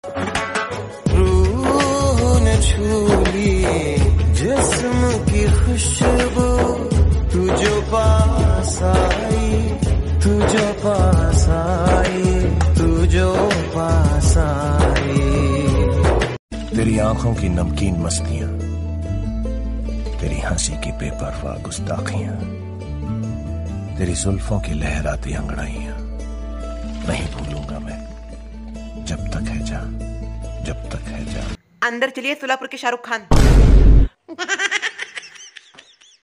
रूह ने छू ली जिस्म की खुशबू, तू जो पास आई, तू जो पास आई, तू जो पास आई। तेरी आंखों की नमकीन मस्तियां, तेरी हंसी की बेपरवाह गुस्ताखियां, तेरी जुल्फों की लहराती अंगड़ाइयां नहीं भूलूंगा मैं, जब तक है जान, जब तक है जान। अंदर चलिए सुलापुर के शाहरुख खान।